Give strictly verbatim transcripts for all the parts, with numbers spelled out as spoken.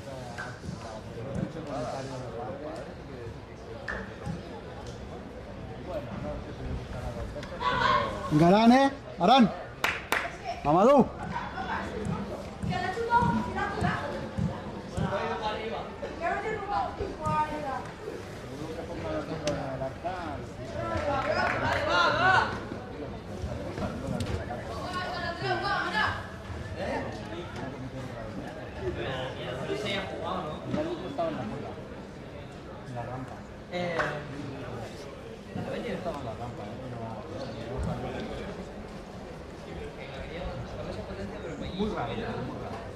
Garán, eh. Garán. Mamadou. Muy raro, muy raro.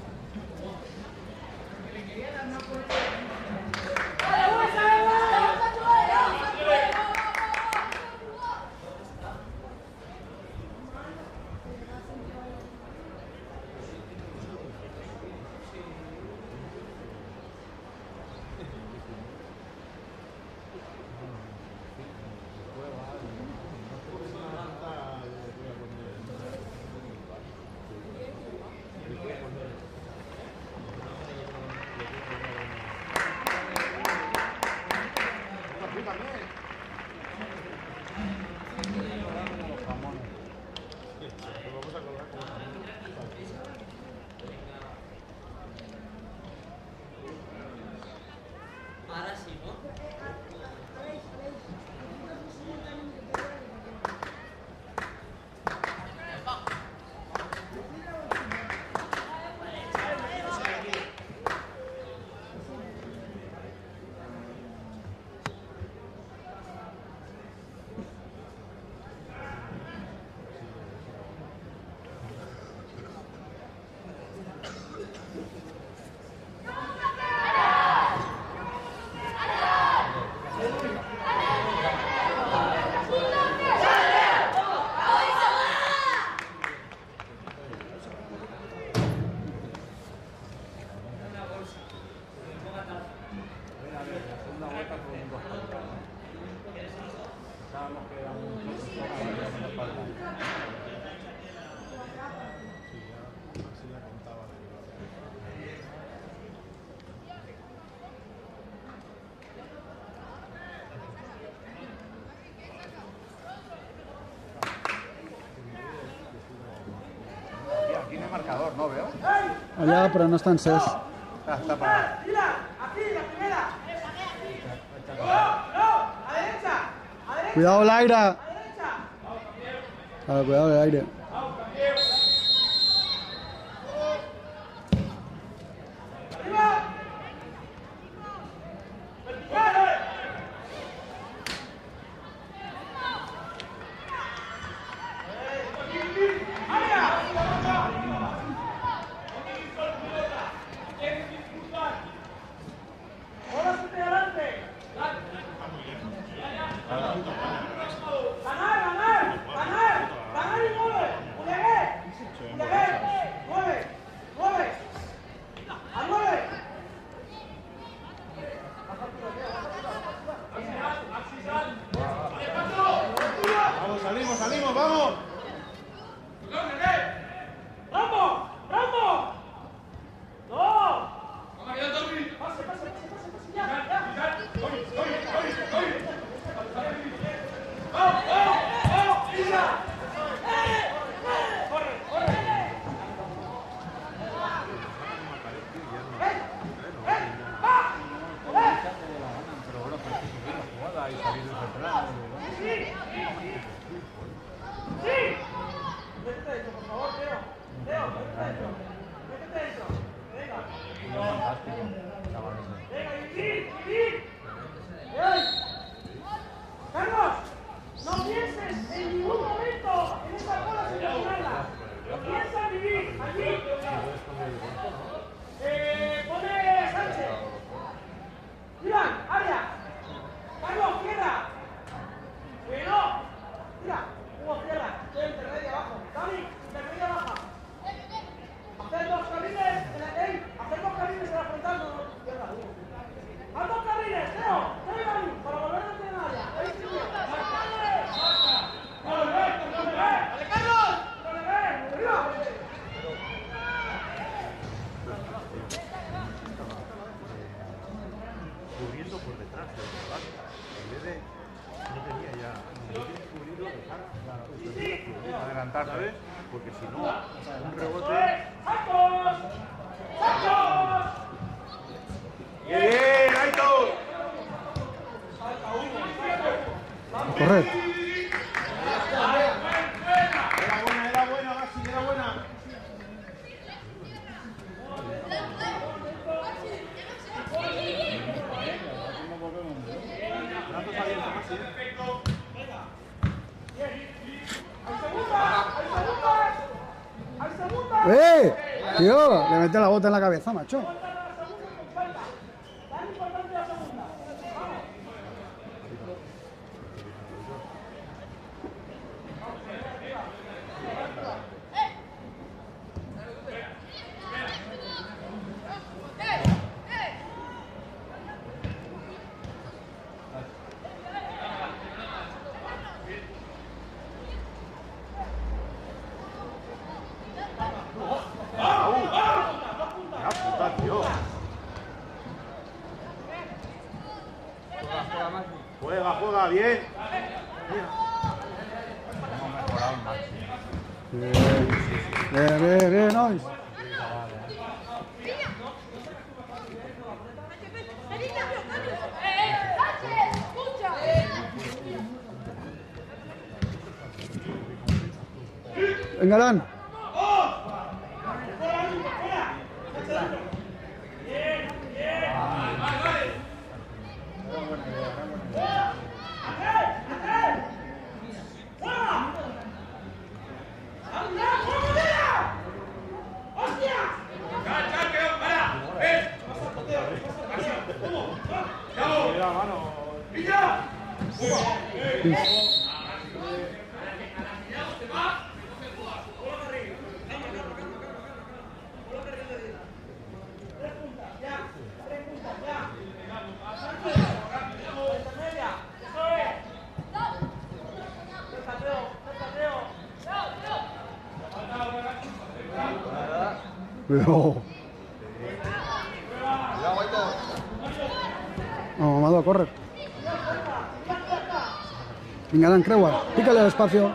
Marcador, no veo. Allá, pero no está en ses. Está, está parado. Aquí, la primera. No, no, a derecha. A derecha. Cuidado el aire. A derecha. Ah, cuidado el aire. Arriba. Vertical. Vamos, salimos, salimos, vamos. ¡Rambo! ¡Rambo! ¡No! ¡Vamos, que ya dormí! ¡Pase, pase, pase, pase, pase! ¡Ya, ya! ¡Oye, oye, oye, oye! ¡Vamos, vamos, vamos! ¡Mira! ¡Corre, corre! ¡Eh! ¡Eh! ¡Va! ¡Eh! Pero bueno, para que subir la jugada y salir de ese plan. ¡Sí! ¡Sí! Métete dentro, por favor, Leo. Leo, métete dentro. Métete dentro. Venga. Fantástico, chavales. Venga, vivir, vivir. ¡Ey! Carlos, no pienses en ningún momento en esa bola sin dominarla. Piensa en vivir, allí. Eh, pone Sánchez. Iván, área. Carlos, tierra. Bueno. Mira, Hugo, tierra. Estoy intermedia abajo. Dani, intermedia baja. Hacer dos carriles. ¡Ey! Hacer dos carriles en la frontal. No, no, tierra, Hugo. ¡Haz dos carriles, Leo! ¡Dale, Dani! Para volver a tener área. ¡Ahí sí, bien! aguantar, ¿sabes? Porque si no, un rebote... ¡Sacos! ¡Sacos! ¡Bien, bien! ¡Aitor! Correr. Era buena, era buena, Maxi, era buena. Brazos abiertos, Maxi. ¡Eh! Tío, le mete la bota en la cabeza, macho. ¡Qué puta, tío! Juega, juega, bien. Bien, bien, bien, bien, Nois. Venga, Dan. Mira, mano. Pero... Vamos, Amado, a correr. Venga, Dan, Creuar. Pícale al espacio.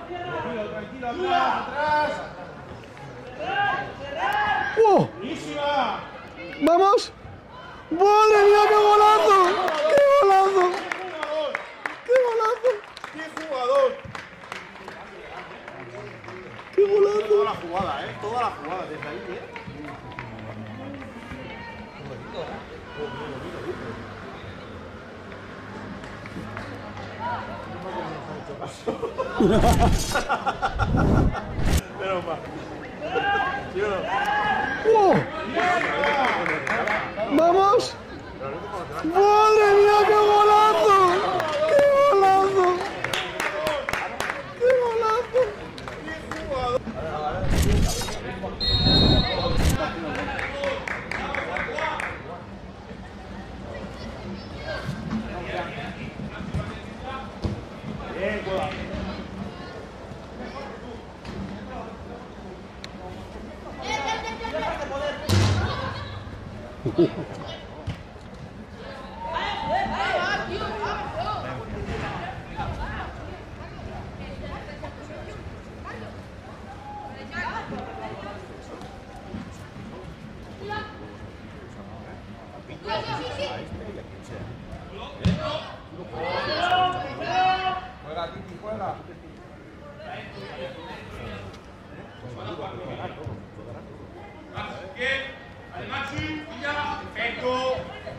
¡Oh! ¡Vamos! ¡Madre mía, qué golazo! ¡Qué golazo! ¡Qué golazo! ¡Qué jugador! ¡Qué golazo! Toda la jugada, ¿eh? Toda la jugada desde ahí, ¿eh? Pero más. ¡Oh! ¡Vamos! ¡Madre mía, qué golazo! ¡Qué golazo! ¡Qué golazo! Bien, Cueva. Juega, Titi, juega. Bien, al Maxi, y ya, perfecto.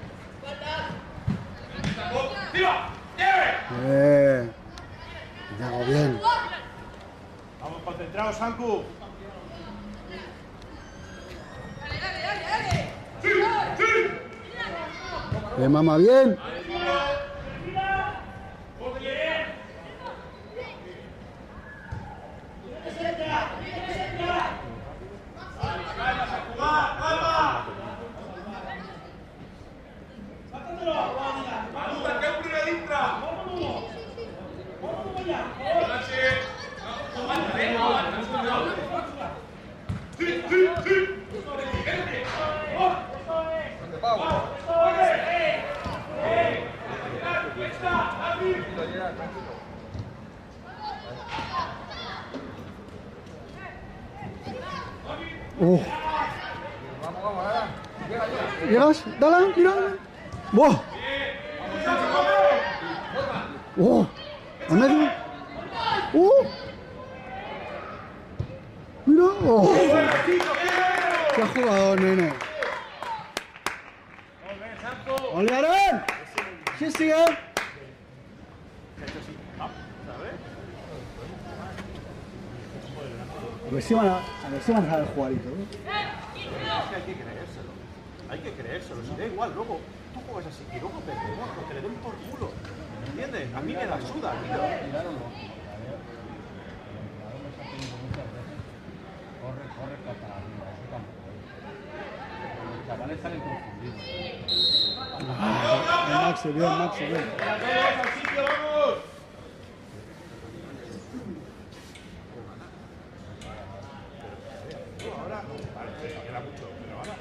¡Viva! Bien. Venga, bien. Vamos concentrados, Sanku. Bien, mamá, bien. ¡Uh! Vamos, vamos, ahora. Llega, llega. ¿Llegas? Dale, mira. ¡Buah! ¡Oh! ¿Al medio? ¡Uh! ¡Mira! ¡Oh! ¡Qué ha jugado, nene! ¡Ole, Aaron! ¡Sí, sigue! A ver si van a, a ver si van a saber jugar y todo. Es que hay que creérselo. Hay que creérselo. Si da igual, luego tú juegas así y luego perdemos porque le den por culo. ¿Entiendes? A mí me la suda, tío. Corre, corre, hasta la arriba, eso tampoco. Los chavales salen confundidos. Bien, Maxi, bien, Maxi, bien. ¡Al sitio, vamos! Ahora, vale, queda mucho, pero ahora.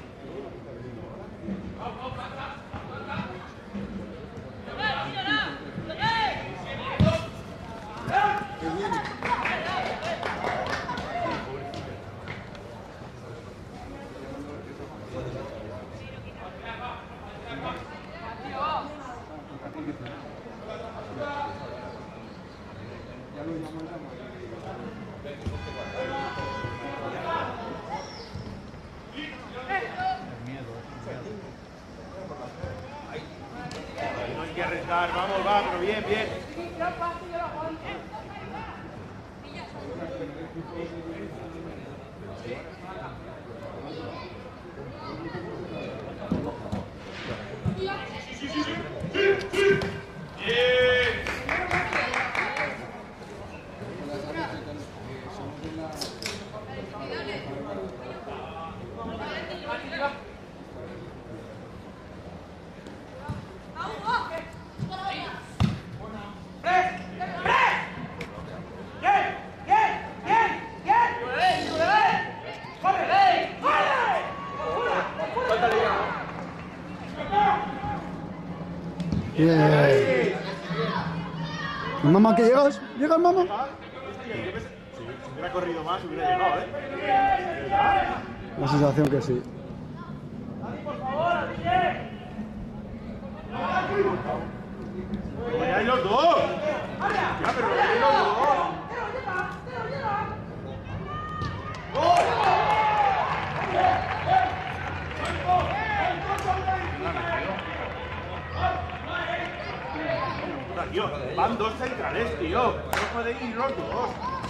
No hay que arriesgar, vamos, va, pero bien, bien. Bien. Mamá, ¿que llegas? ¿Llegas, mamá? Si hubiera corrido más, hubiera llegado, ¿eh? La sensación que sí. ¡Vayáis los dos! ¡Ya, pero vayáis los dos! Tío, van dos centrales, tío. No pueden ir los dos.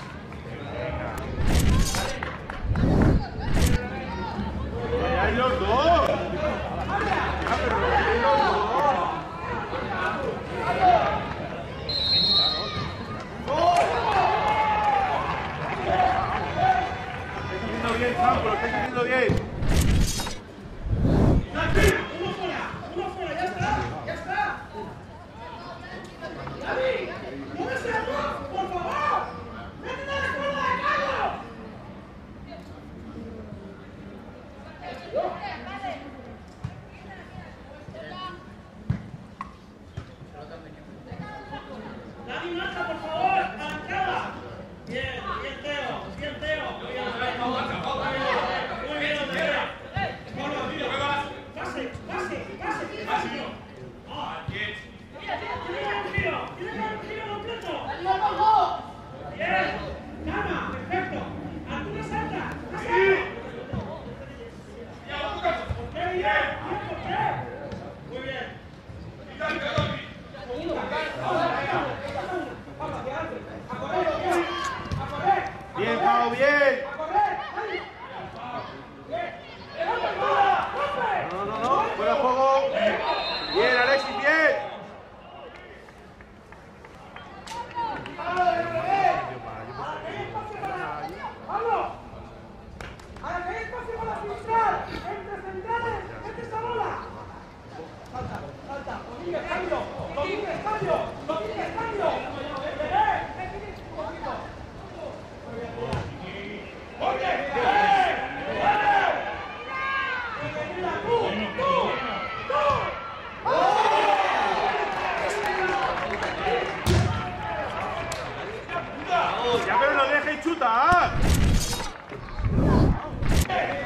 ¡Vayáis los dos! ¡Ya, pero vayáis los dos! Bien, Sampo, lo estáis haciendo bien. ¡Uno fuera! ¡Uno fuera! ¡Ya está! ¡Ya está! ¡David! ¡Muévese la voz, por favor! ¡Métete a la escuela de Carlos! ¡David, marcha, por favor! ¡Arrancada! Bien, bien, Teo. Bien, Teo. Muy bien, muy bien, Andrea. Pase, pase, pase, pase. Tiene que dar un giro, tiene que dar un giro completo. Bien, gana, perfecto. Altura salta, pasa. Qué bien, ¿por qué? Muy bien. A correr, bien, a correr. Bien, Pau, bien. A correr, No, no, no, fuera juego. Bien, Alexis, bien. ¡Vamos! ¡Ahora que hay espacio para filtrar! ¡Entre centrales! ¡Mete esa bola! ¡Salta! ¡Salta! ¡Domínguez, cambio! ¡Domínguez, cambio! ¡Domínguez, cambio! ¡Un poquito! ¡Oye! ¡Eh! ¡Mira, tú! ¡Tú! ¡Tú! Ya, pero no dejes chutar. ¡Eh!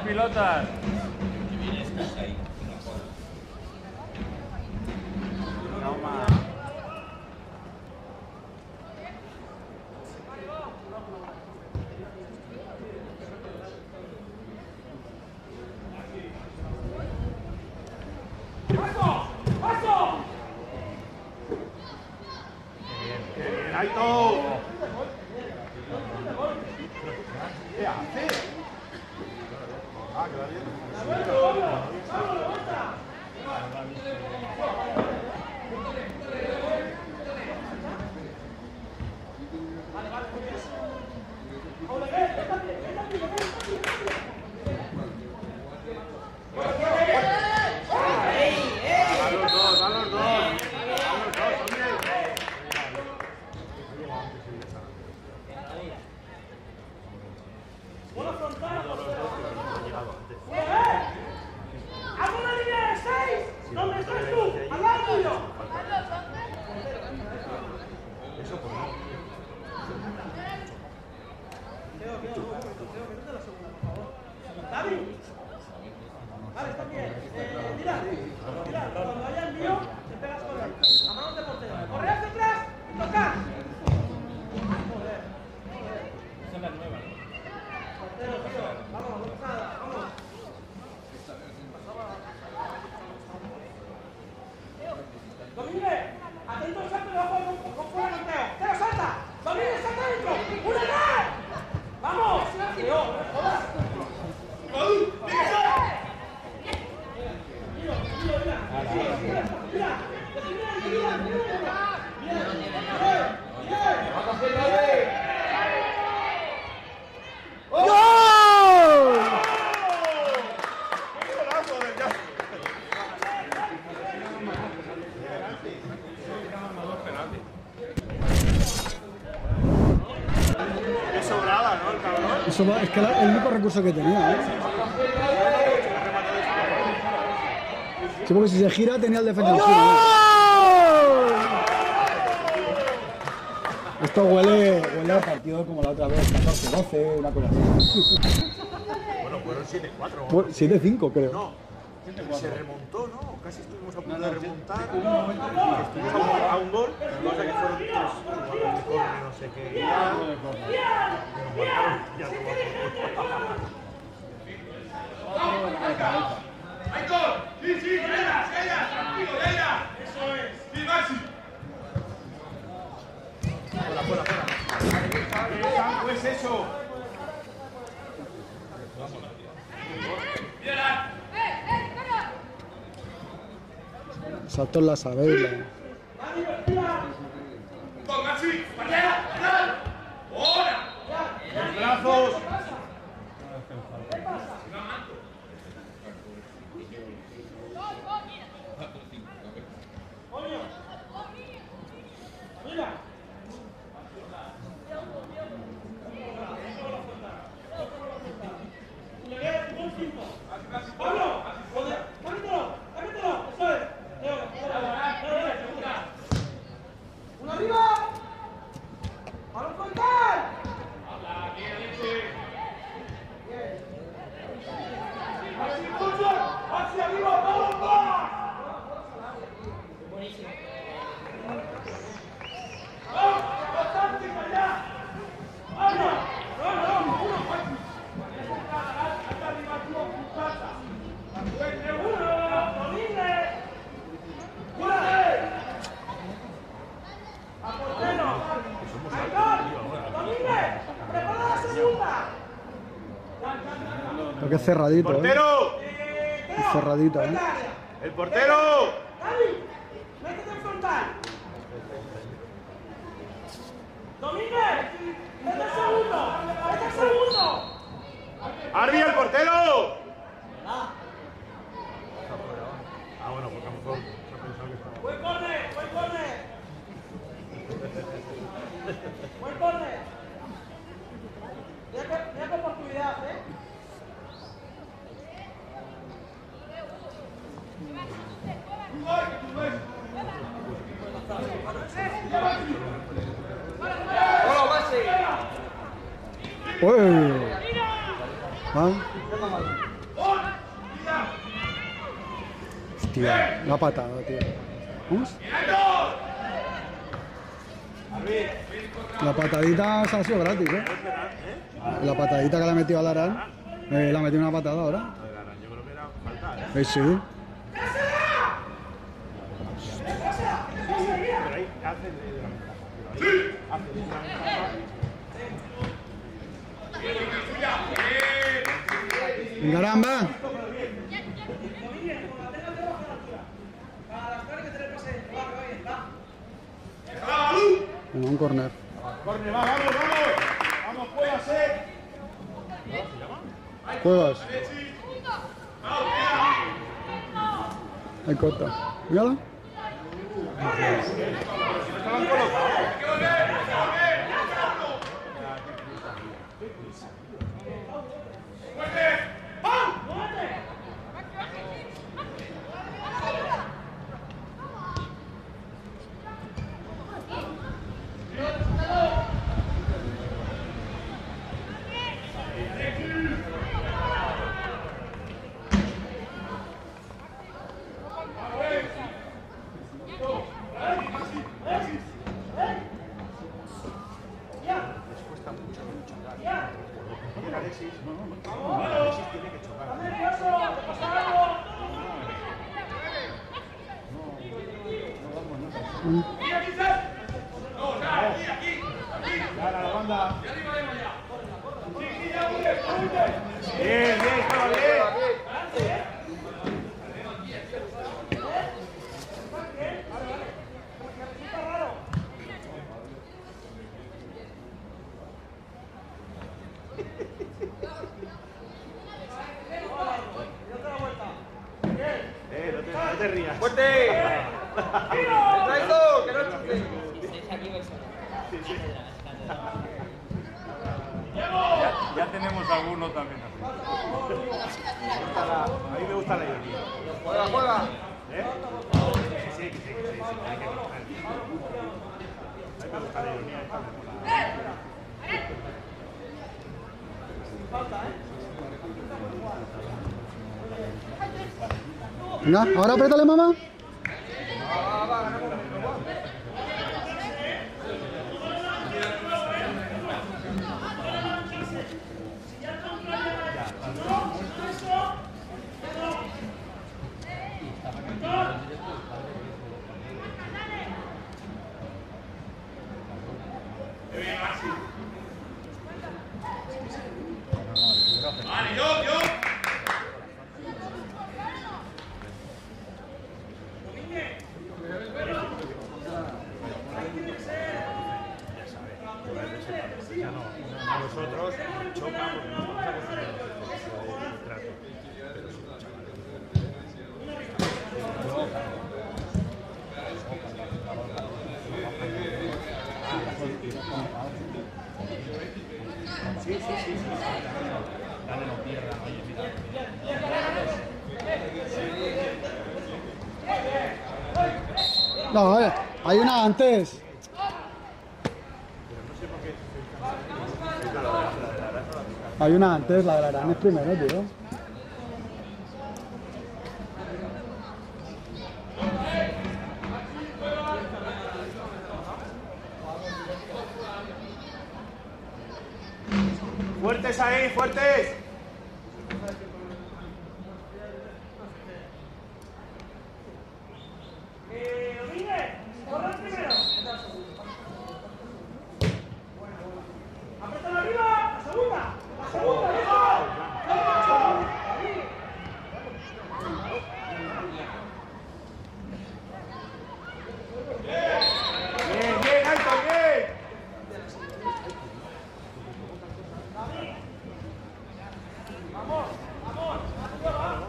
pilotas. Toma. ¡Paso! ¡Paso! ¡Bien, Aito! ¿Qué hace? Ah, que va bien. A los dos, a los dos. A los dos, hombre. ¡Bola frontal! ¡Hago una línea de seis! ¿Dónde estás tú? ¡Al lado tuyo! Eso por no. ¡David! Vale, está bien. Eh, mira, mira, cuando vaya el mío, te pegas con él. A manos de portero. Corre hacia atrás y tocar. Joder, joder. Esa es la nueva. Portero, tío. Vamos, no pasa nada. Vamos. Domínguez, atento al salto y luego con fuera con Teo. Teo, salta. Domínguez, salta dentro. ¡Una vez! ¡Vamos! Tío, no me jodas. ¡Gol! ¡Qué golazo del Jazz! Qué sobrada, ¿no? El cabrón. Eso va, es que era el único recurso que tenía, ¿eh? Sí, porque si se gira tenía el defensa en giro, ¿eh? Esto huele, huele a partido como la otra vez, catorce doce, una cosa así. Bueno, fueron siete cuatro. Pues siete cinco, creo. No, se remontó, ¿no? Casi estuvimos a punto de remontar. Estuvimos a un, a un gol, cosa que fueron tres jugadores de córner, no sé qué. Y ya, y nos marcaron, ya tomamos. ¡Aitor! ¡Sí, sí! ¡Ya, ya, ya! ¡Tranquilo, ya, ya! ¡Eso es! ¡Sí, Maxi! Fuera, fuera, fuera. ¿Qué campo es eso? ¡Mírala! Saltó en la sabela. ¡Con Maxi! ¡Para! ¡Ahora! ¡Los brazos! Mira. ¡Pablo! ¡Cámetelo! ¡Cámetelo! ¡Eso es! ¡Uno arriba! ¡Vamos a contar! ¡Maxi, impulso! ¡Maxi, arriba! ¡Vamos, vamos! Buenísimo. ¡Vamos! ¡Bastante para allá! ¡Vamos! ¡No, no! ¡Uno, Maxi! ¡Hasta arriba, tú, pulsata! ¡Uno! ¡Domínguez! ¡Cuídate! ¡A portero! ¡Aitor! ¡Domínguez! ¡Prepara la segunda! Lo que es cerradito, ¿eh? ¡Portero! Es cerradito, ¿eh? ¡El portero! ¡Dani! ¡Métete en frontal! ¡Domínguez! ¡Vete al segundo! ¡Vete al segundo! ¡Ardi el portero! Ah, bueno, porque a lo mejor se ha pensado que estaba. ¡Buen córner! ¡Buen córner! ¡Buen córner! Mira qué, mira qué oportunidad, ¿eh? ¡Uy! ¿Ah? Hostia, la patada, tío. ¿Vamos? La patadita se ha sido gratis, ¿eh? La patadita que le ha metido a Larán. Eh, le ha metido una patada ahora. Yo creo que era falta, ¿eh? Eh, sí. Pero ahí hace de la ventaja. Pero ahí hace de la ventaja. Larán, va. Bueno, un corner. Corne, va, vamos, vamos. Vamos, Cuevas, eh. Cuevas. Ahí corta. Míralo. Bien, bien, estaba bien. Eh, no te, no te rías. ¡Fuerte! ¡Traigo! ¡Que no chute! Ya, ya tenemos alguno también así. A mí me gusta la ironía. ¡Juega, juega! ¿Eh? Sí, sí, sí, sí, sí, sí, hay que gustar. A mí me gusta la ironía. Esta me mola. Venga, ahora apriétale, mamá. Vale, yo, yo. Ya no, nosotros choca porque nos estamos acostumbrados al trato. Pero sí, sí, sí, sí, sí. Dale, no pierdan, oye, mira. No, eh, hay una antes. Hay una antes, la de Larán es primero, tío. ¡Fuertes ahí, fuertes! Eh, Domínguez, corre primero. Apriétalo arriba, la segunda. La segunda, Bien, bien, alto, bien. vamos, vamos, vamos.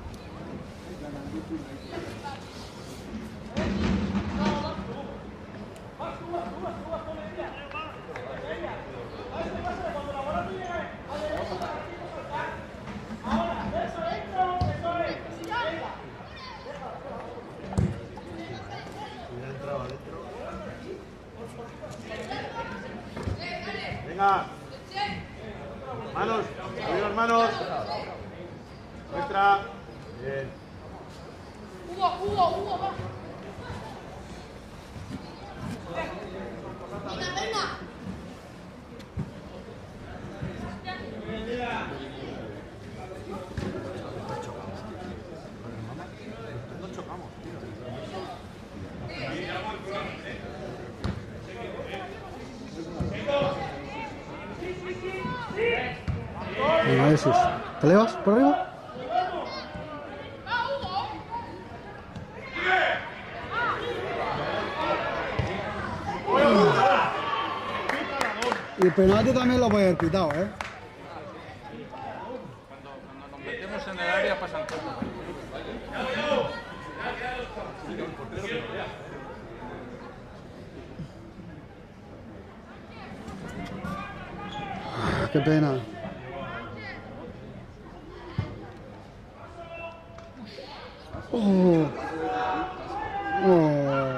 Venga. Manos, abrir las manos. Muestra. Bien. Hugo, Hugo, Hugo, va. Venga, venga. No chocamos, tío. Venga, Alexis. ¿Te le vas por arriba? Y el penalti también lo puede haber pitado, ¿eh? Cuando, cuando nos metemos en el área pasan cosas. Qué pena. Oh. Oh.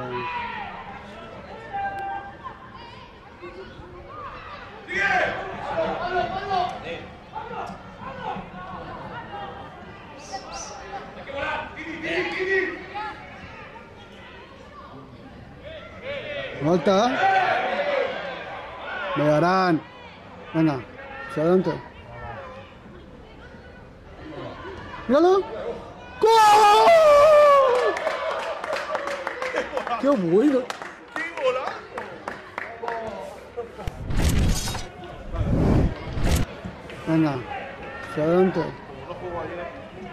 Volta. Me darán. Venga, hacia adelante. ¡Míralo! ¡Gol! ¡Qué bueno! ¡Qué golazo! Venga, hacia adelante. No jugó ayer.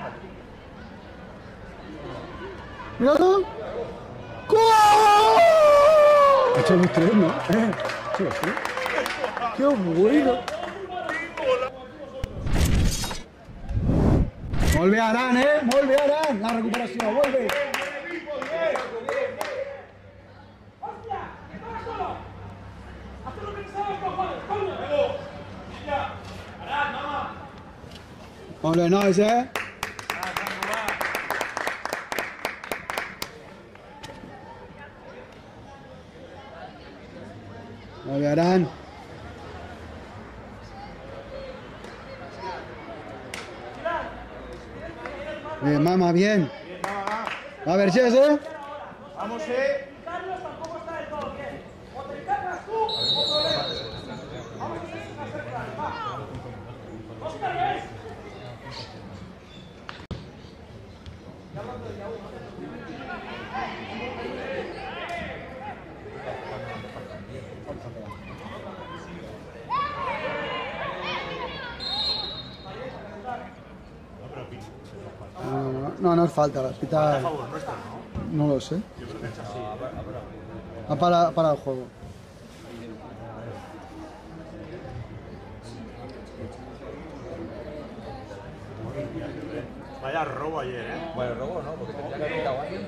¡Míralo! ¡Gol! Ha hecho los tres, ¿no? Eh, ha hecho los tres. ¡Qué bueno! Vuelve Arán, eh, vuelve Arán, la recuperación, vuelve. ¡Hostia! ¡Estaba solo! ¡Haz lo que te salga los cojones! ¡Coño! Vuelve, no, ese. Vuelve Arán. Bien, mamá, bien. A ver, si es, ¿eh? Vamos, eh. Carlos tampoco está del todo bien. O te encargas tú o problemas. Vamos a hacer plan. Va. Oscar, ¿ves? No, no es falta, la pita. No lo sé. Ha parado, para el juego. Vaya robo ayer, eh. Bueno, robo no, porque tendría que haber quitado ahí.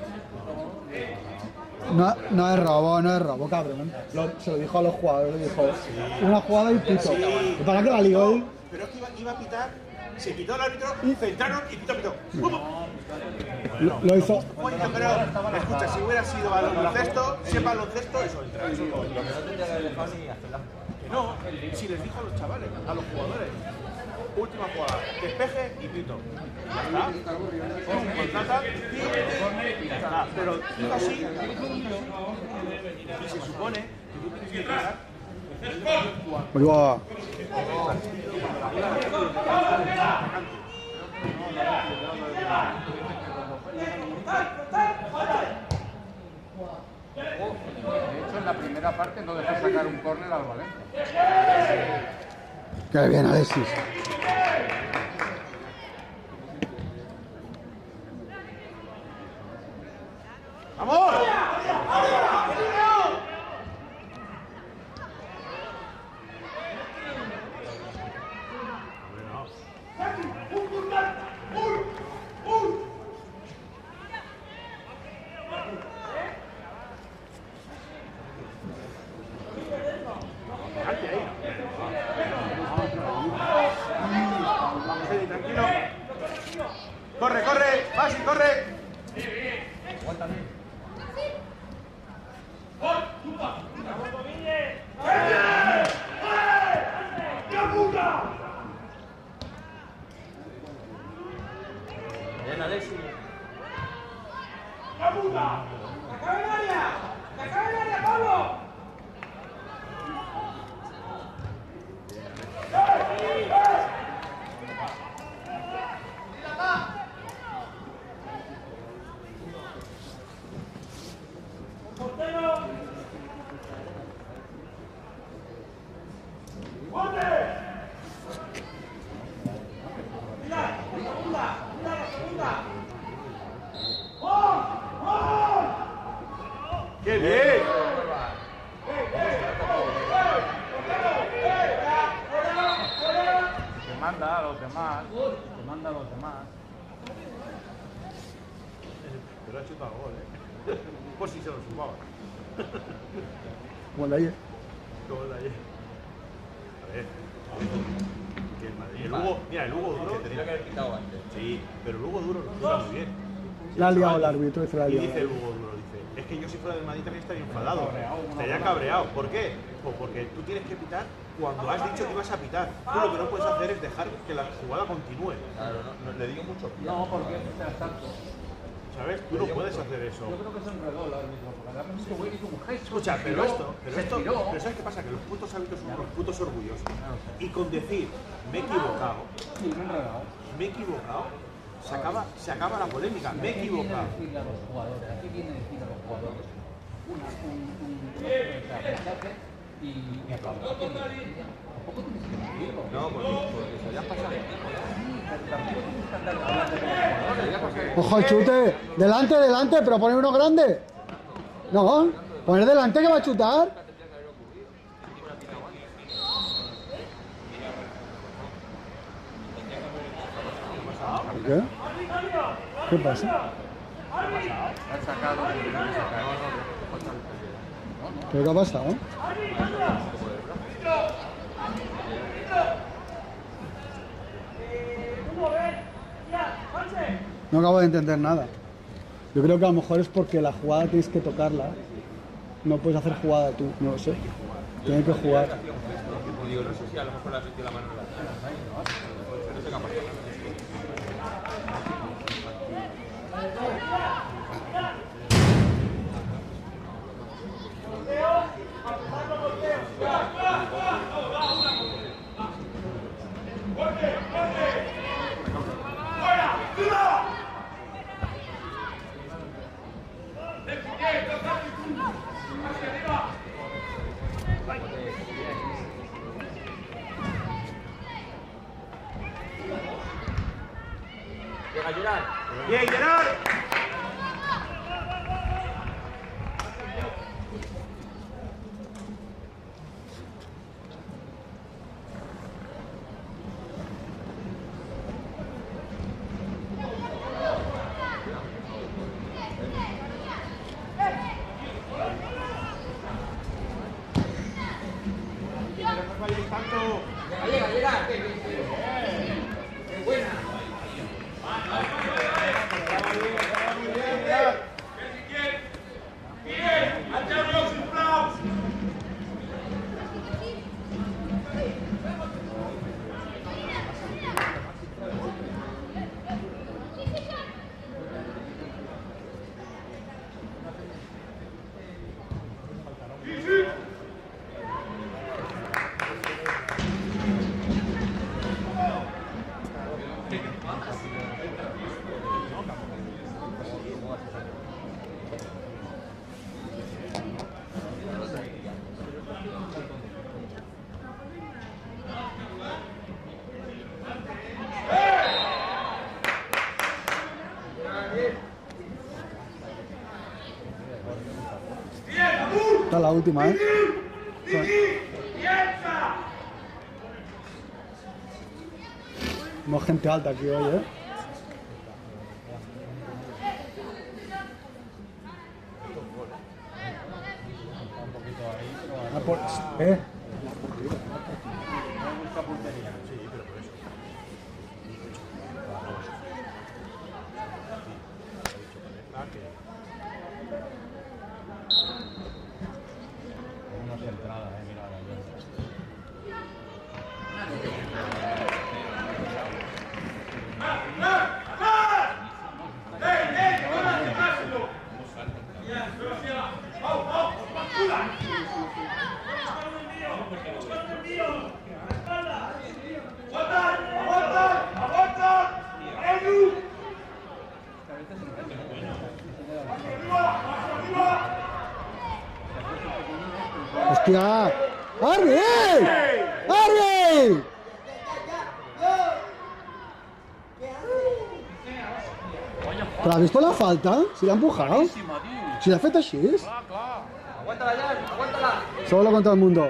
No, no es robo, no es robo, cabrón. Lo- se lo dijo a los jugadores, le dijo, una jugada y pito. ¿Y para qué la lió él? Pero es que iba, iba a pitar, se quitó el árbitro, centraron y pitó, pitó. ¡Pum! Lo, lo hizo. Oye, yo creo, escucha, si hubiera sido baloncesto, si es baloncesto, eso entra. Eso Lo que no tendría que haber dejado ni hacerla. que no, si les dijo a los chavales, a los jugadores, última jugada, despeje y pito. Ya está. Pum, contrata, pim, ya está. Pero hizo así, y se supone que tú tienes que tirar. Ahí va. De hecho, en la primera parte no dejó sacar un córner al Valencia. Qué bien, Alexis. ¡Vamos! ¡Qué bien! Te manda a los demás. Te manda a los demás. Pero ha chutado gol, ¿eh? Por si se lo sumaba. Como el de ayer. Como el de ayer. A ver. Que el Madrid. El Lugo, mira, el Lugo duro. Tendría que haber quitado antes. Sí, pero el Lugo duro lo quita muy bien. La ha liado el árbitro, dice la ha Y liado. dice el Lugo duro, dice, es que yo si fuera del Madrid también estaría enfadado. Estaría cabreado. ¿Por qué? Pues porque tú tienes que pitar cuando has dicho que ibas a pitar. Tú lo que no puedes hacer es dejar que la jugada continúe. Claro, no, no le digo mucho. No, porque es exacto. ¿Sabes? Tú no puedes hacer eso. Yo creo que se enredó el árbitro, porque la verdad güey hizo un gesto. Escucha, se pero tiró, esto, pero se esto, tiró. pero ¿sabes qué pasa? Que los putos hábitos son los putos orgullosos. Y con decir, me he equivocado, Sí, me he enredado. me he equivocado, se acaba, se acaba la polémica, me he equivocado. ¿Qué viene a decirle a los jugadores? ¿Qué viene a decir a los jugadores? Una, un, un, una rechace y me acabo. Tampoco tienes que decirlo. No, porque, porque se ya pasado. Tampoco tienes que andar hablando con los jugadores. Ya pasó. Ojo el chute. Delante, delante, pero poner uno grande. No, poner delante que va a chutar. ¿Qué? ¿Qué pasa? Han sacado. ¿Qué ha pasado? No acabo de entender nada. Yo creo que a lo mejor es porque la jugada tienes que tocarla. No puedes hacer jugada tú, no lo sé. Tienes que jugar. Digo, no sé si a lo mejor le has metido la mano en la cara. No sé qué ha pasado. Llega Gerard. ¡Bien, Gerard! Llega, llega, qué bien. Qué buena. Esta es la última, ¿eh? Hemos gente alta aquí hoy, ¿eh? Ah, por- ¿Eh? Una centrada, eh, mira. ¡Hostia! ¡Arby! ¡Arby! ¿Pero has visto la falta? ¿Si la ha empujado? Buenísima, tío. Si la feta així és. Aguántala ya, aguántala. Solo contra el mundo.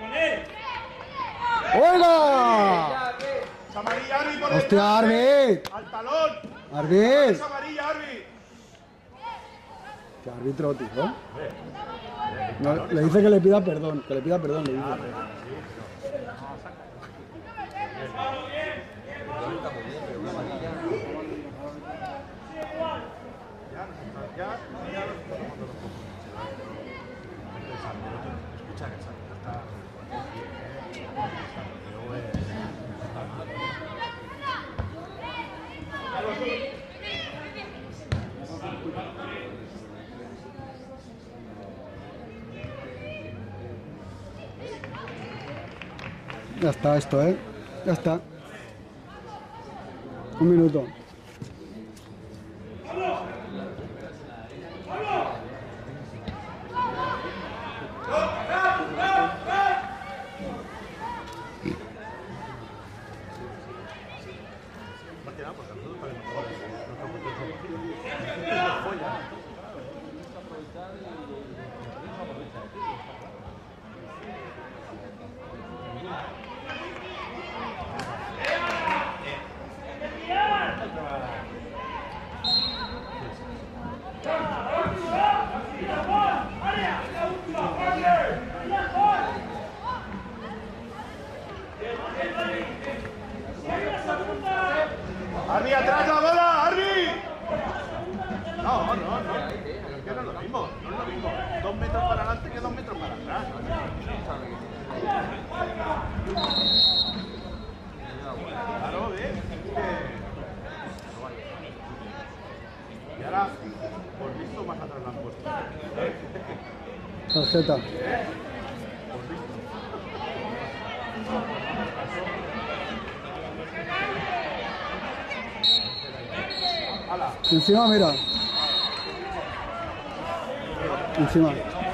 ¡Oiga! Es amarilla, Arbi, por ¡Hostia, detrás, Arbi! eh. ¡Al talón! ¡Arbi! Es amarilla, Arbi. ¡Qué árbitro, tío! No, le dice que le pida perdón, que le pida perdón, le dice. Ya, ya, ya. Escucha que está. Ya está esto, ¿eh? Ya está. Un minuto. ¡Arbi, atrás la bola! ¡Arbi! No, no, no. Es que no es lo mismo. No es lo mismo. Dos metros para adelante que dos metros para atrás. Claro, ¿ves? Y ahora, por visto, más atrás la han puesto. Tarjeta. Encima, mira. Encima.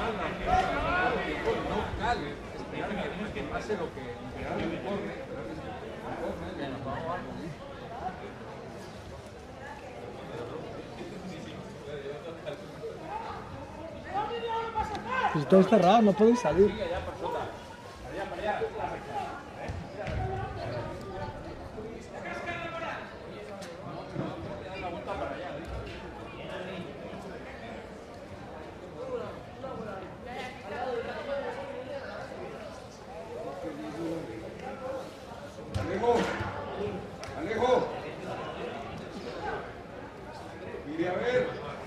Pues todo está cerrado, no podéis salir. Alejo, Alejo. Mire a ver.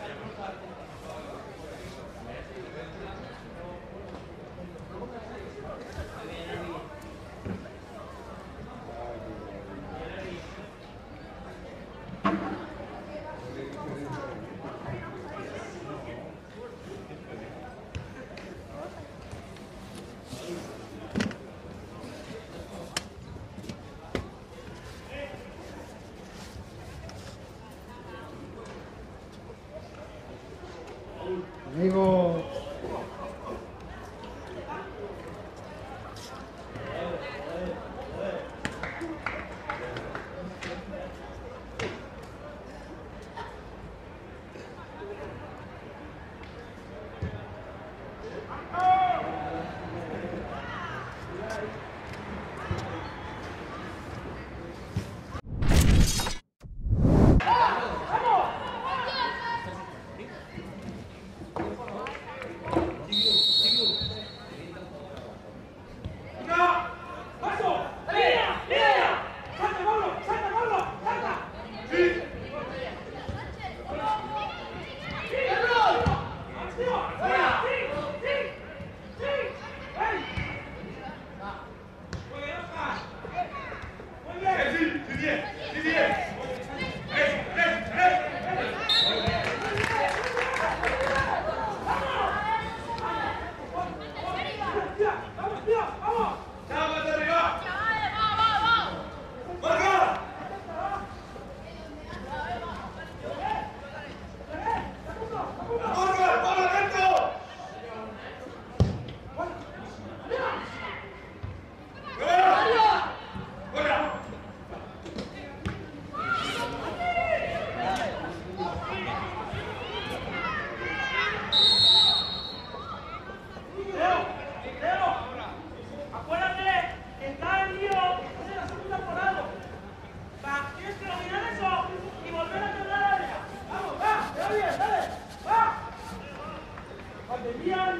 Amigo.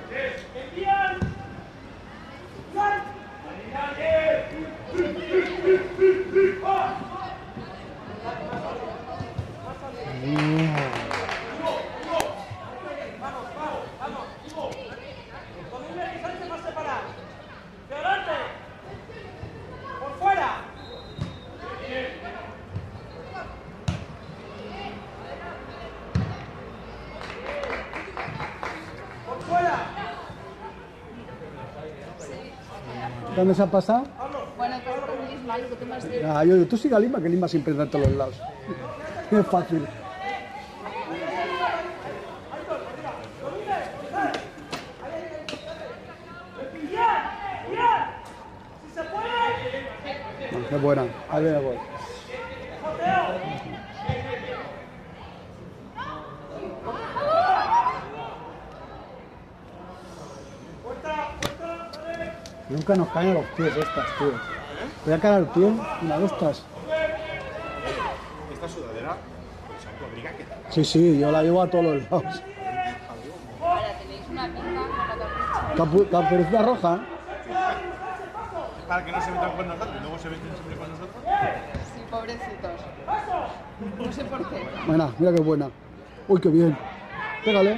¡Envían! ¡Sal! Vamos, vamos, vamos. Con un Sánchez más separado. ¡De adelante! ¡Por fuera! ¡Por fuera! ¿Dónde se ha pasado? Bueno, todo con Lisma, lo que tú me has dicho. Ah, yo, tú sigue a Lima, que Lima siempre está en todos los lados. Es fácil. ¡Si se puede! Ah, qué buena. Ahí viene el gol. Nunca nos caen a los pies estas, tío. Voy a caer al pie una de estas. Esta sudadera, pues hay obliga que te Sí, sí, yo la llevo a todos los lados. Ahora tenéis una pinta con la capucha. Capu Caperucita roja. para que no se metan con nosotros, luego se meten siempre con nosotros. Sí, pobrecitos. No sé por qué. Buena, mira qué buena. Uy, qué bien. Pégale.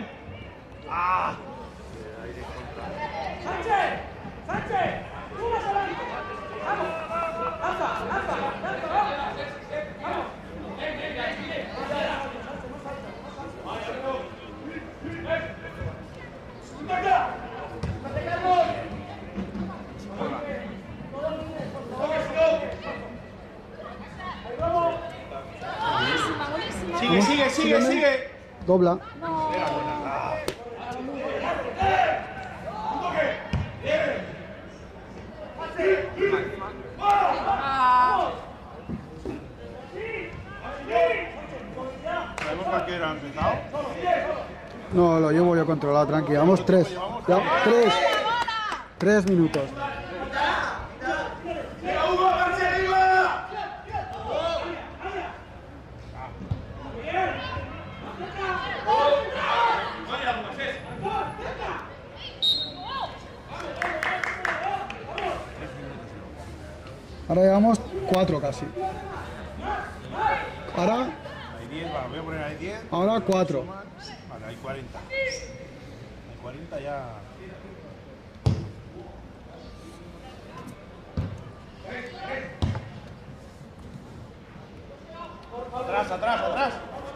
¡Sánchez! ¡Sánchez! ¡Tú vas adelante! ¡Vamos! ¡Lanza! ¡Lanza! ¡Lanza! ¡Vamos! Buenísima, buenísima. Sigue, sigue, sigue, sigue. Dobla. Ah, ¿Sabemos para qué era empezado? No, lo llevo yo controlado, tranqui. Vamos tres. Ya, tres. Tres minutos. Ahora llevamos cuatro casi. Ahora, Hay diez, va, voy a poner ahí diez. ahora cuatro. Vale, hay cuarenta. Hay cuarenta ya. Atrás, atrás, atrás.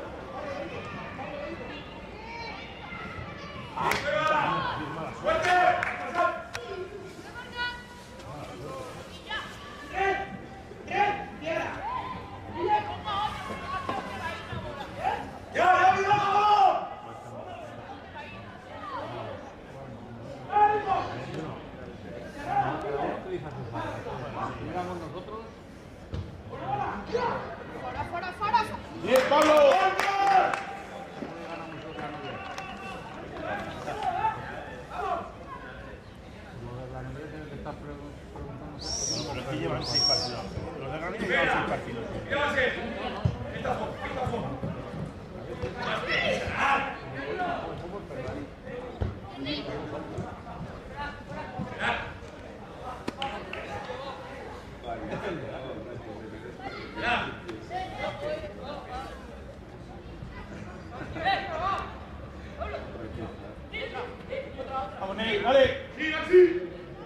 fuera, fuera, fuera. ¡Bien, Pablo! Pero aquí llevan seis partidos. Los de Granada llevan seis partidos. Vamos, Ney, dale. Sí, así.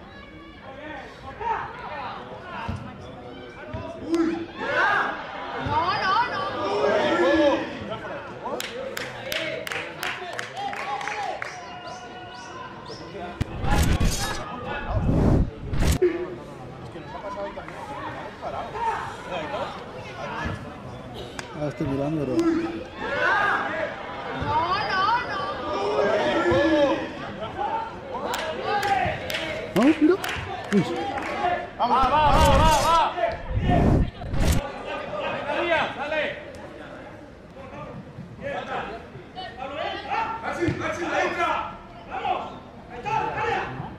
No, no, no. Ahora estoy mirando, pero... No, no, no. Vamos, mira. Uy. Vamos, va, va, va, va, va. ¡Así, así, entra! ¡Vamos! ¡Ahí está! ¡Área!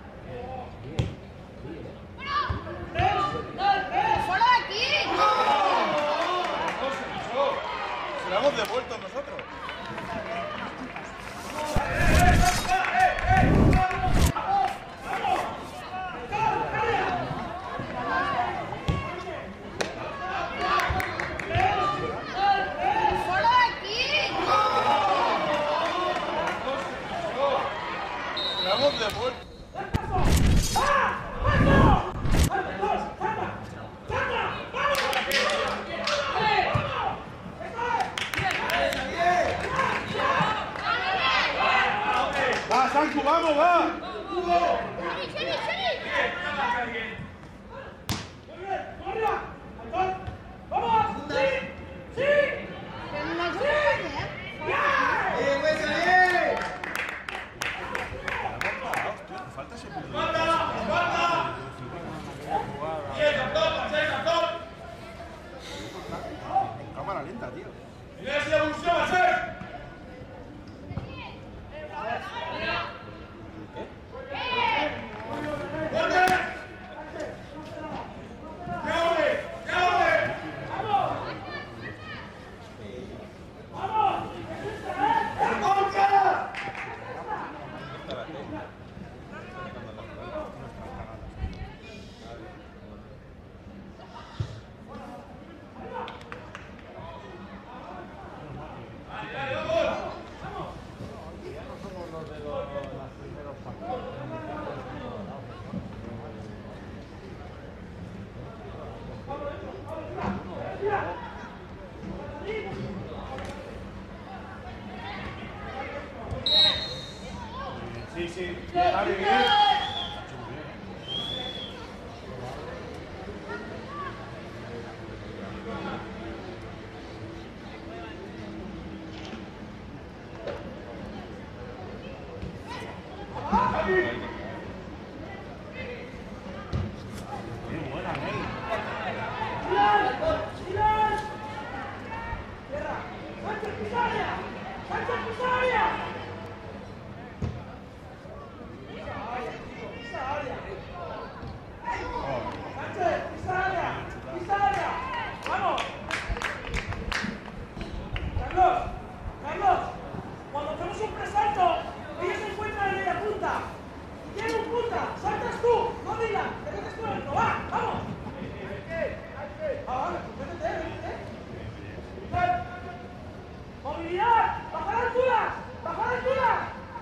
¡Fuera de aquí! Se lo hemos devuelto nosotros. ¡Eh, eh, eh! ¡Va, Sanku, vamos, va! Cámara lenta, tío. ¡Mira si la evolución va a ser! Sí, sí, vale, bien. Qué buena, Ney. ¡Vamos! Carlos, Carlos, cuando hacemos un presalto, ellos se encuentran en media punta. Si tienen un punta, saltas tú, no digan, te metes tú dentro, va, vamos. Ah, vale, pues métete, métete. Movilidad, bajar alturas, bajar alturas.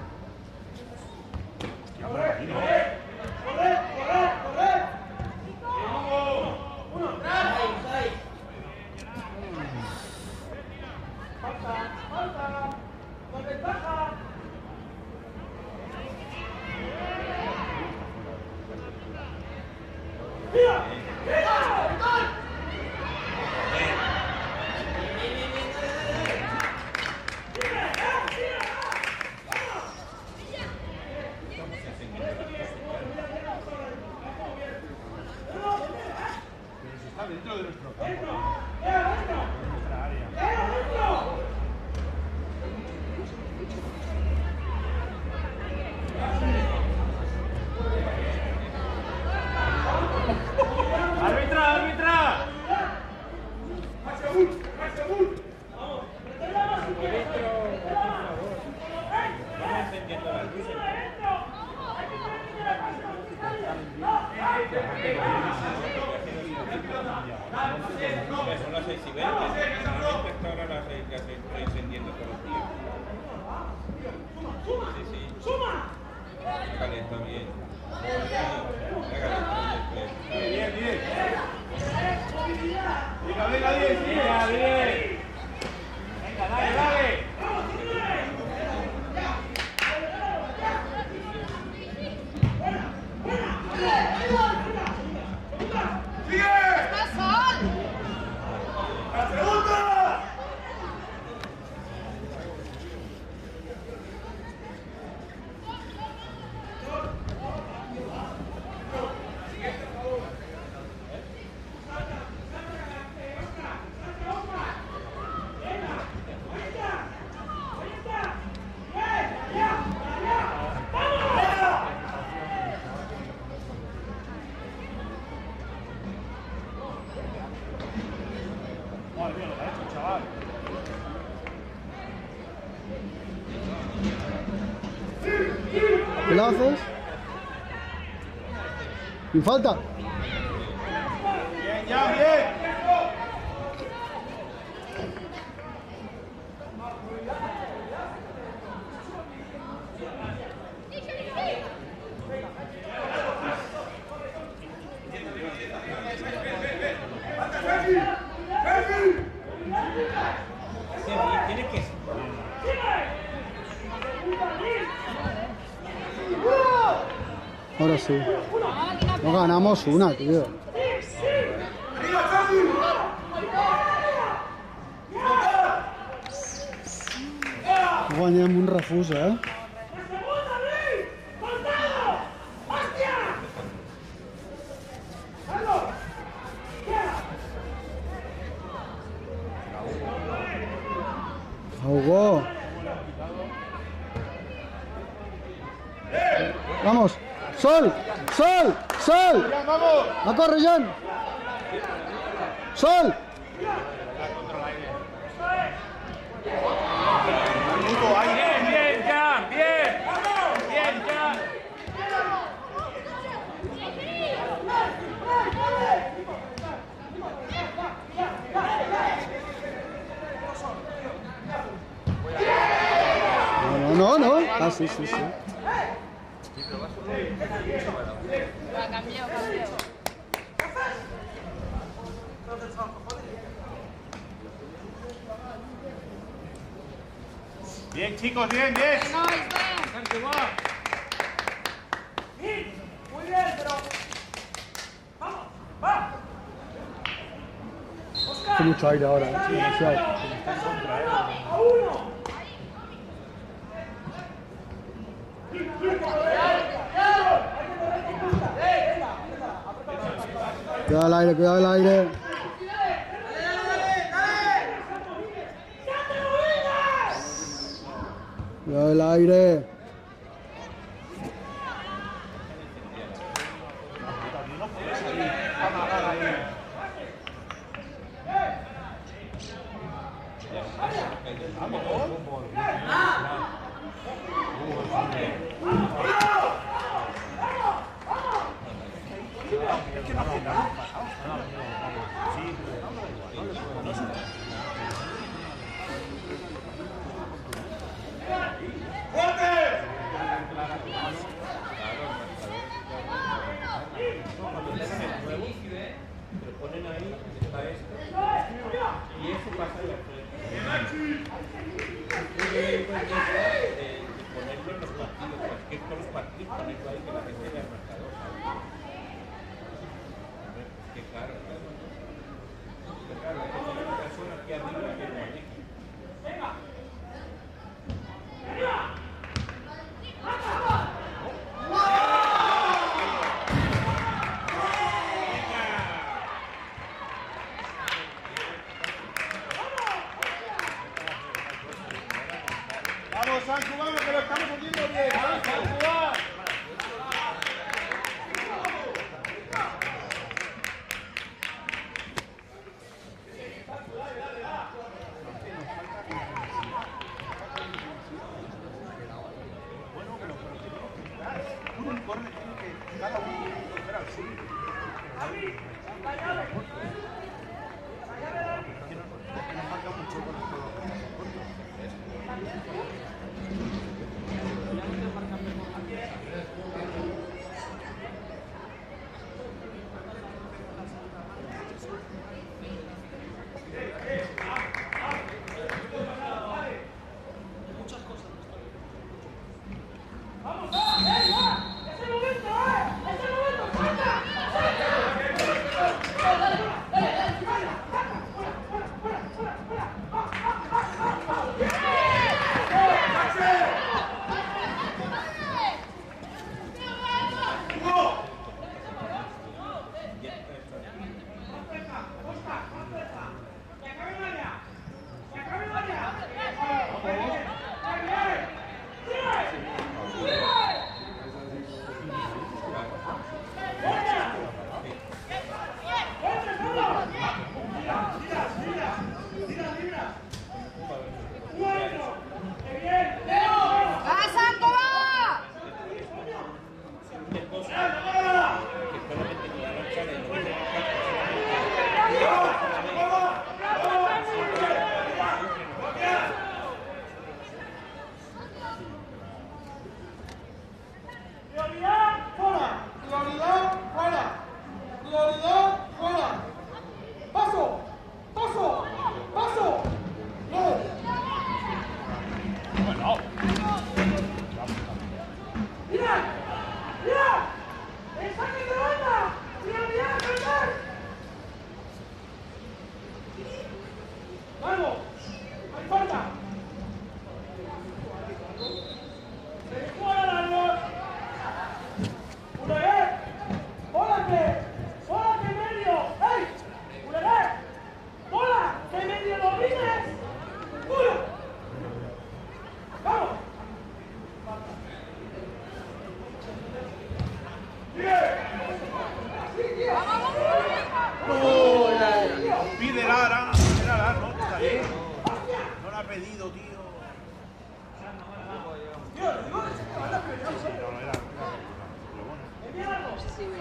Corre, corre, corre, corre, corre. Uno, atrás. Falta, falta, con ventaja. ¡Mira! ¡Mira! ¡Gol! Está dentro de nuestro campo. ¡Dentro! ¡Era dentro! De nuestra área. ¡Era dentro! ¡Árbitra, árbitra! Vamos encendiendo las luces. Son las seis y veinte. Normalmente hasta ahora las seis que estoy encendiendo todos los días. Sí, sí. ¡Suma! Calenta bien. Bien, bien. Venga, venga, diez, venga, diez. Venga, dale, dale. ¡Sigue! ¡Pasol! ¡La segunda! Madre mía, lo que ha hecho, chaval. ¿Qué la haces? ¡Y falta! Bien, ya, bien. Ahora sí. No ganamos una, tío. No guanyem un refús, eh? Hugo. Vamos. Sol, Sol, Sol. A corre, Jan. Sol. Bien, bien, Jan, bien. Bien, Jan. No, no, no. Ah, sí, sí, sí. Va, cambió, cambió. Bien, chicos, bien, bien. No, Ismael. Muy bien, pero... ¡Vamos! ¡Va! Hace mucho aire ahora, ¿eh? Demasiado. ¡A uno! Cuidado el aire, cuidado el aire. Cuidado el aire. Vamos, San Cubano, que lo estamos haciendo bien. Vamos, San Cubano.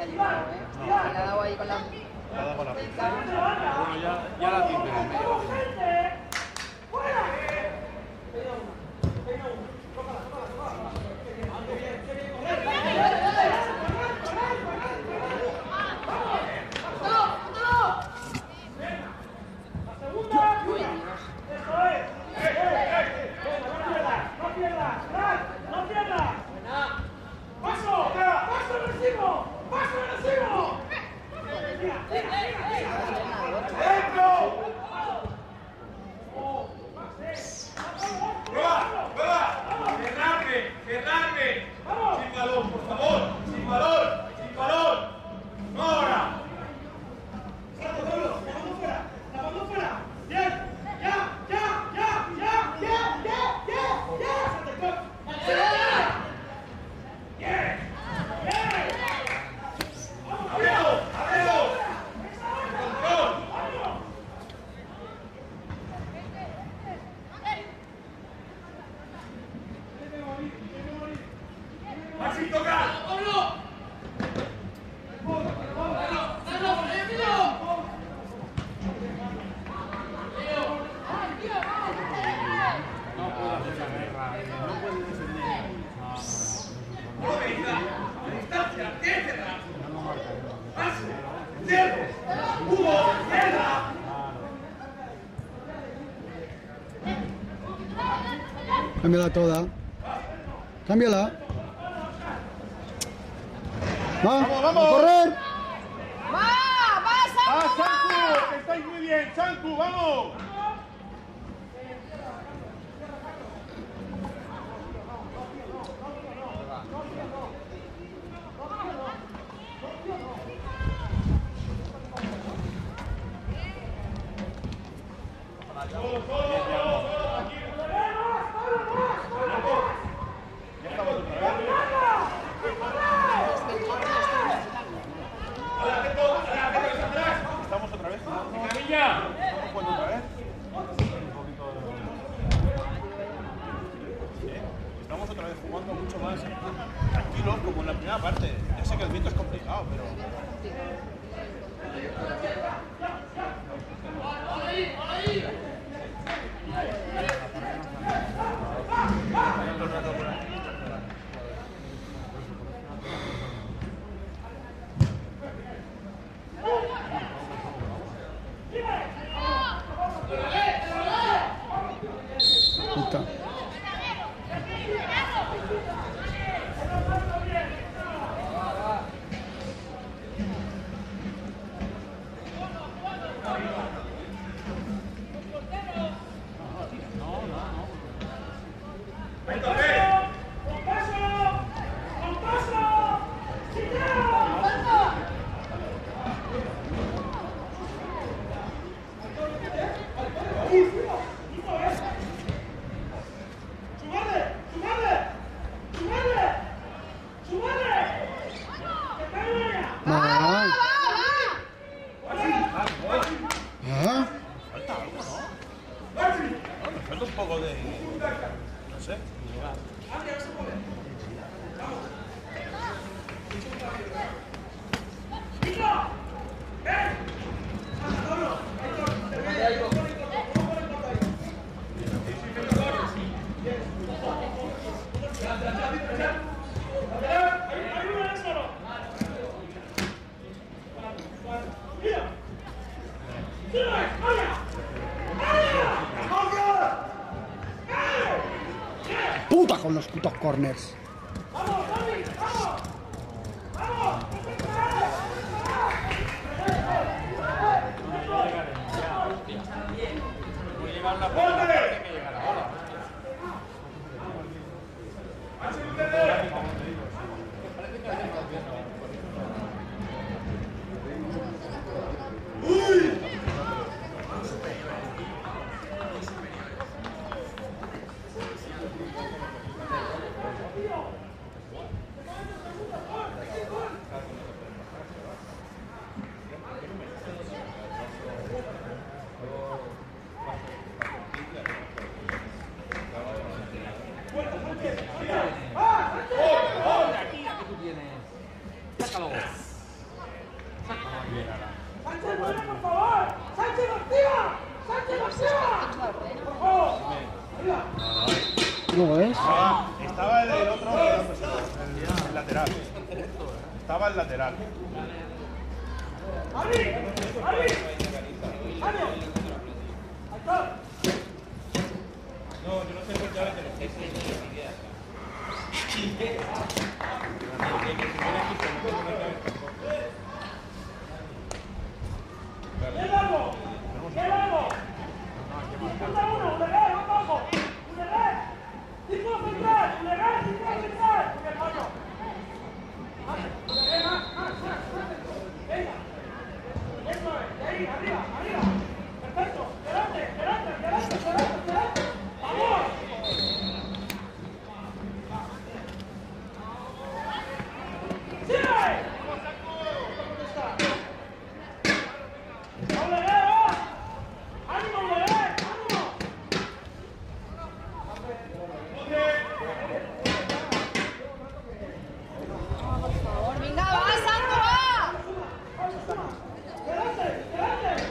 ha llegado, ¿eh? Le ha dado ahí con la... Le ha dado con la pica. Bueno, ya, ya la tiene en el medio. Cámbiala toda. Cámbiala. Va, ¡Vamos, a vamos! correr. ¡Va! ¡Va, Sanku! ¡Ah, Sanku! ¡Que estáis muy bien, Sanku! ¡Vamos! Estamos otra vez. ¡Camilla! ¿Estamos jugando otra vez? Estamos otra vez jugando mucho más tranquilos como en la primera parte. Ya sé que el viento es complicado, pero... Está. Va. Ah. Falta algo, ¿no? Bueno, me falta un poco de... no sé. Puta con los putos corners. ¡Tío! Estaba el lateral. ¡Abri! ¡Abri! ¡Año! ¡Altor! No, yo no sé por qué ahora te lo sé. ¡Qué largo! ¡Qué largo! ¡Disputa uno! ¡Un legal! ¡Más abajo! ¡Un legal! ¡Disputa central! ¡Un legal! ¡Disputa central! ¡Qué coño! ¡Un legal! ¡Más! ¡Más! ¡Más! ¡Venga! ¡Eso es! ¡De ahí! ¡Arriba! ¡Arriba! ¡Perfecto! ¡Delante! ¡Delante! ¡Delante! ¡Delante! ¡Delante! ¡Vamos! ¡Sigue! ¿Dónde está? ¡Un legal! ¡Ánimo, un legal! ¡Ánimo! Por favor, venga, va, Santo, va. ¡Delante! ¡Delante!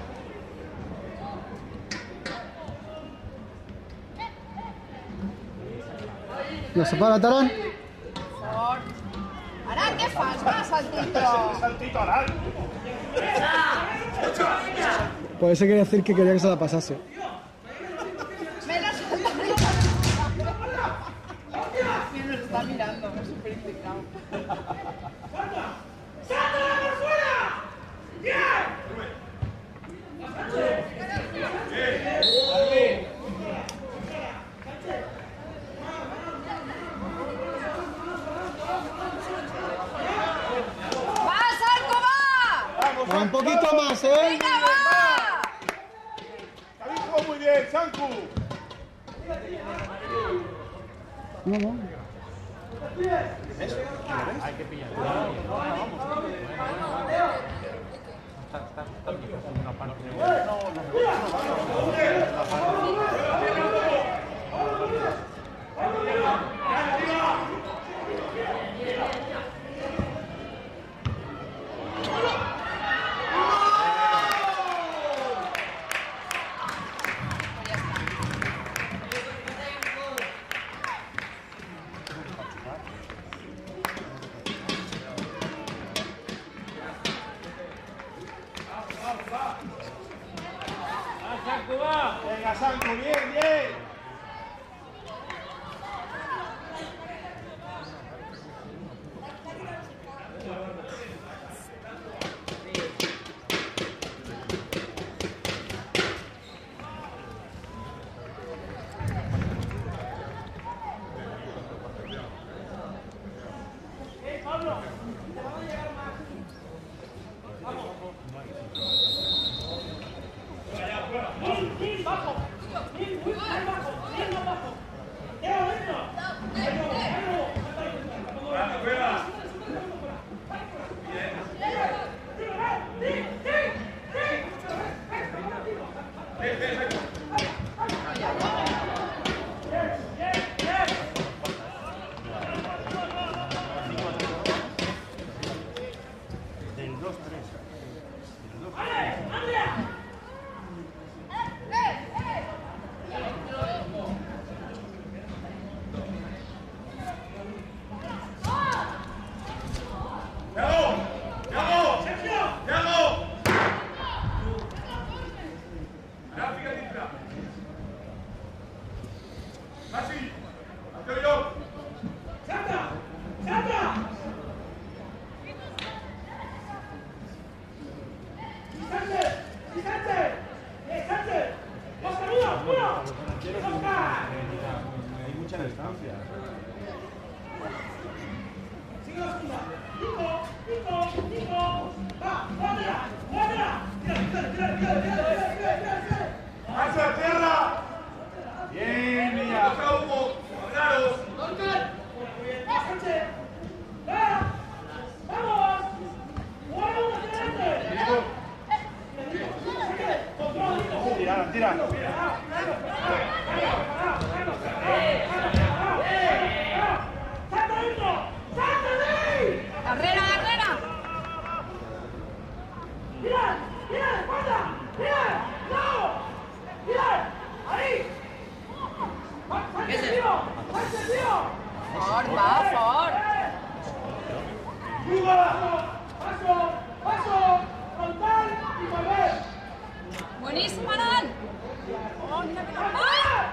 ¿Lo separa Tarán? Fort. Ara, què fas? Va, saltito. Saltito al alto. Por eso quería decir que quería que se la pasase. Me lo salta. Mira, nos está mirando, es súper implicado. ¡Sácala por fuera! ¡Bien! ¡Va, Santo, va! Va un poquito más, ¿eh? ¡Venga, va! David jugó muy bien, Sanku. No, no. Hay que pillar. Venga, Sanku, bien, bien. ¡Mil, mil bajo! ¡Mil, mil bajo! ¡Mil más bajo! ¡Queda dentro! ¡Ahí no! ¡Ahí no! Del dos tres. ¡Salta! ¡Salta! ¡Sánchez! ¡Sánchez! ¡Eh, Sánchez! ¡Oscar, uno! ¡Uno! ¡Oscar! Hay mucha distancia. ¡Sigue la segunda! ¡Cinco! ¡Cinco! ¡Cinco! ¡Va! ¡Guárdela! ¡Guárdela! ¡Tira, tira, tira, tira, tira, tira, tira, tira, tira! ¡Hacia tierra! Bien, niña. ¡Claros! ¡Va, Sánchez! ¡Va! ¡Vamos! ¡Guarda uno hacia adelante! ¡Control, Nico! Tira, tira. ¡Salta dentro! ¡Salta de ahí! ¡Carrera, carrera! ¡Mira! ¡Mira! ¡Espalda! ¡Mira! ¡No! ¡Mira! ¡Ahí! ¡Sánchez, tío! ¡Sánchez, tío! Fort, va, Fort. Buenísimo, Alan. Oh, mira que ¡ah!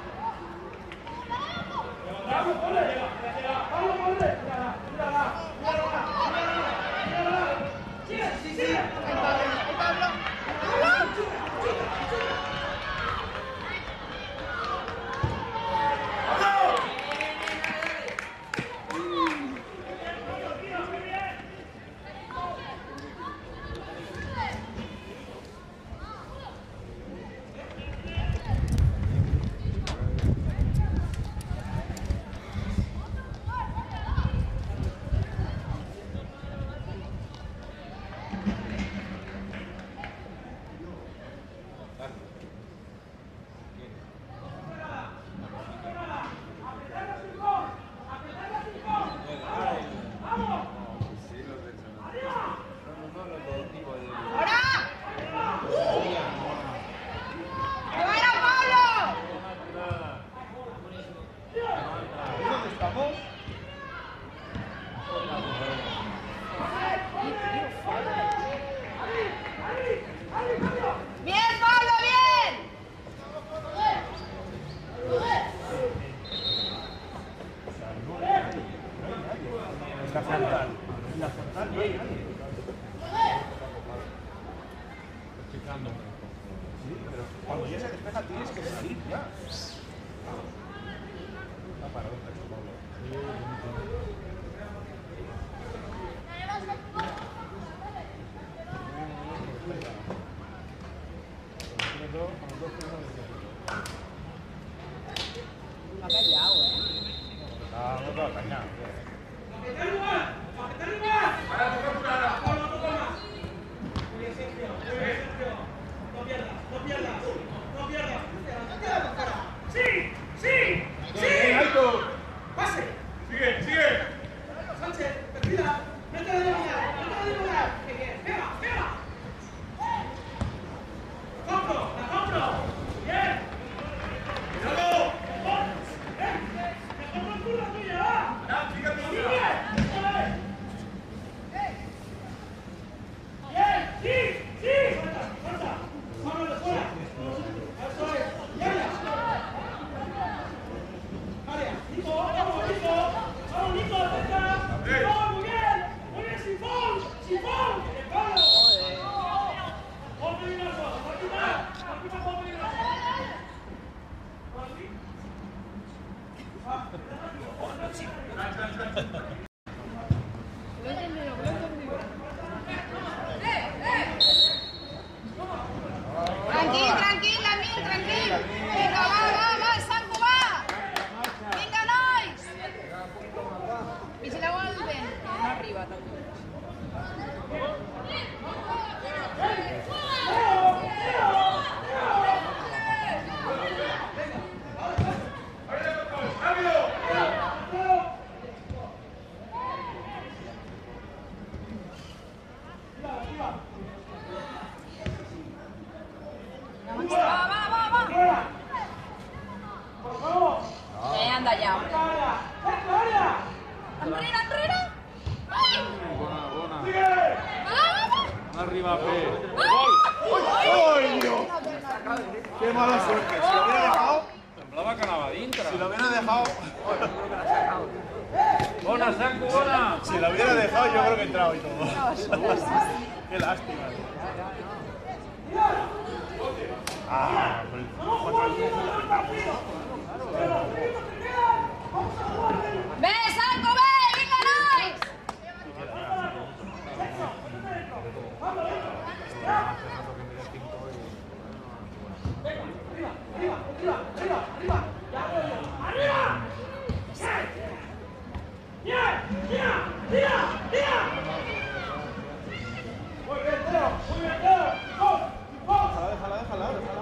Cuando ya se despeja tienes que salir ya. Ah, para dónde esto, Pablo. Me ha callado, ¿eh? Ah, no te va a cañar. Tranquil, tranquil, Lamin, tranquil. Vinga, va, va, va, Sanco, va. Vinga, nois. Vigileu el vent. No arriba, també. Va, va, va, va. Eh, anda ja. Enrere, enrere. Bona, bona. Va, va, va. No arriba a fer. ¡Ay, Dios! ¡Qué mala suerte! Si lo hubiera dejado... Semblava que anava a dintre. Si lo hubiera dejado... Bona, Sanco, bona. Si lo hubiera dejado, yo creo que entraba y todo. ¡Qué lástima! Ah, pues... Ve, Sanco, ve, vinga, nois. Déjala, déjala, déjala, déjala.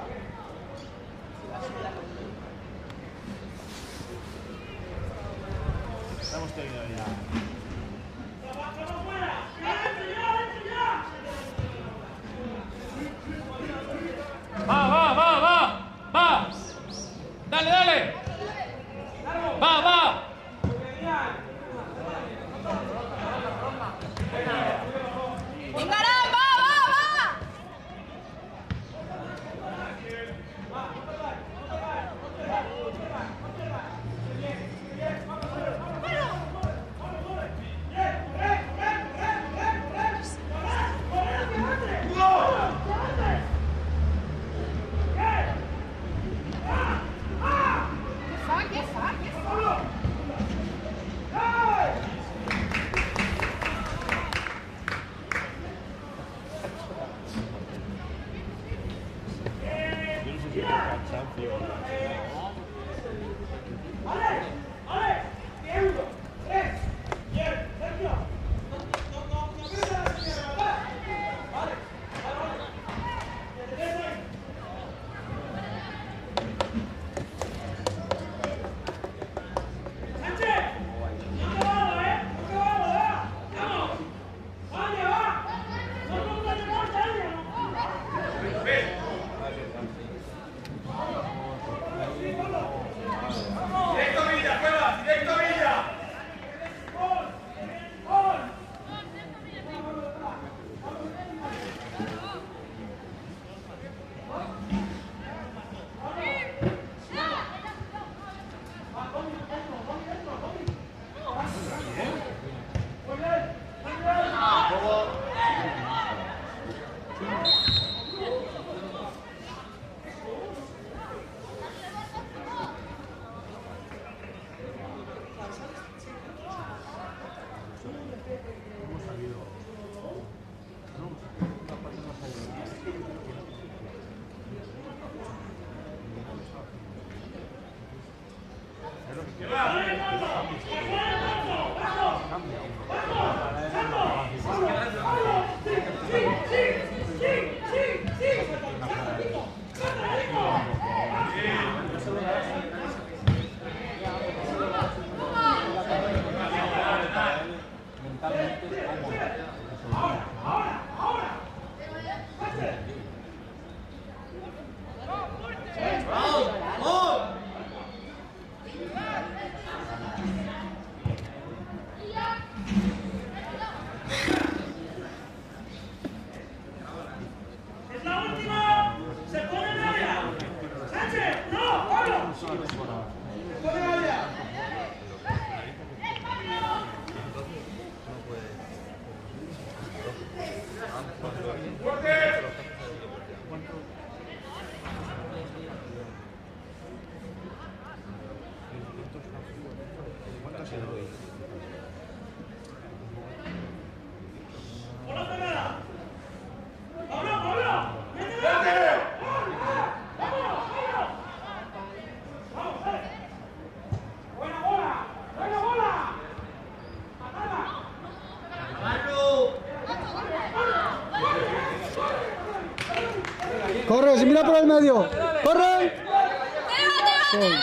Corre, se mira por el medio. Corre. Gol.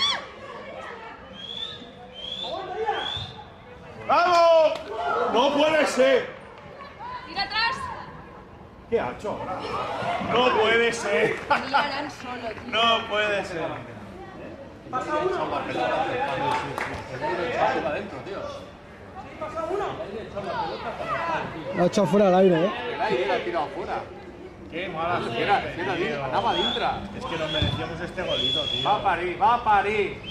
¡Vamos! ¡No puede ser! Tira atrás. ¿Qué ha hecho ahora? No puede ser. Miran solo, tío. No puede ser. Pasa uno. adentro, tío. Pasa uno. La ha echado fuera al aire, eh. El aire la ha tirado fuera. Qué mala suerte, Era, era, tío. anava dintre. Es que nos merecíamos este golito, tío. Va a parir, va a parir.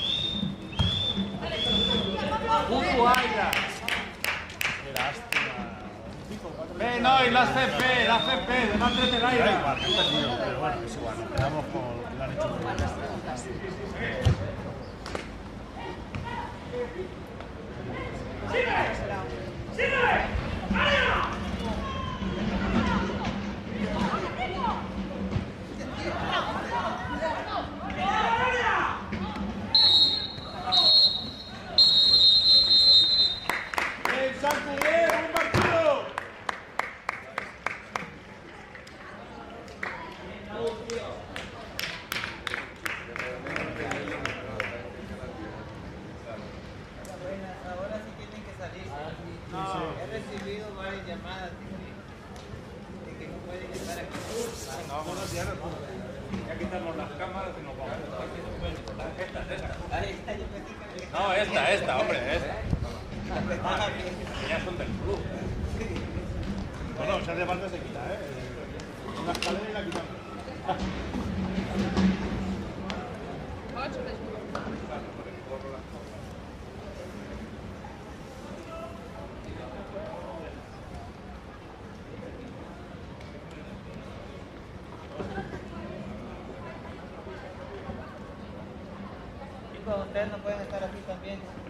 Puto aire. Qué lástima. Bé, noi, l'has fet bé, l'has fet bé, demà tret Da l'aire. igual, que han perdido, pero bueno, es igual. Nos quedamos con lo que lo han hecho muy bien. ¡Bien, Santi, bien! ¡Un partido! Ahora sí tienen que salir. No, he recibido varias llamadas de que, de que no pueden estar aquí. Ya quitamos las cámaras y nos vamos. Esta, esta. Ahí está, yo pensé que me No, esta, esta, hombre, esta. Ya son del club. No, no, si hace falta se quita, ¿eh? Una escalera y la quitamos. Chicos, ustedes no pueden estar aquí también.